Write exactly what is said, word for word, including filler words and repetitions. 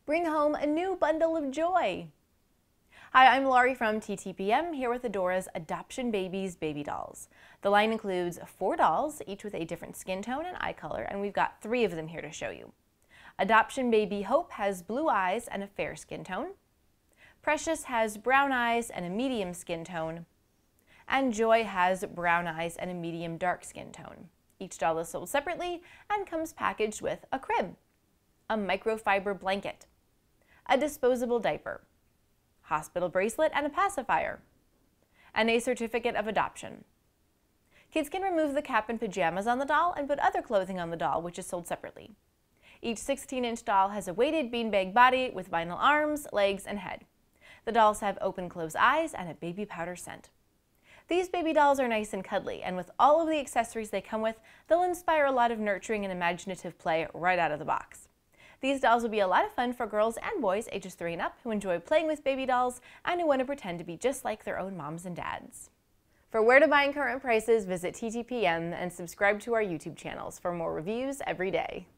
Bring home a new bundle of joy. Hi, I'm Laurie from T T P M, here with Adora's Adoption Babies Baby Dolls. The line includes four dolls, each with a different skin tone and eye color, and we've got three of them here to show you. Adoption Baby Hope has blue eyes and a fair skin tone. Precious has brown eyes and a medium skin tone. And Joy has brown eyes and a medium dark skin tone. Each doll is sold separately and comes packaged with a crib, a microfiber blanket, a disposable diaper, hospital bracelet and a pacifier, and a certificate of adoption. Kids can remove the cap and pajamas on the doll and put other clothing on the doll, which is sold separately. Each sixteen inch doll has a weighted beanbag body with vinyl arms, legs, and head. The dolls have open-close eyes and a baby powder scent. These baby dolls are nice and cuddly, and with all of the accessories they come with, they'll inspire a lot of nurturing and imaginative play right out of the box. These dolls will be a lot of fun for girls and boys ages three and up who enjoy playing with baby dolls and who want to pretend to be just like their own moms and dads. For where to buy and current prices, visit T T P M and subscribe to our YouTube channels for more reviews every day.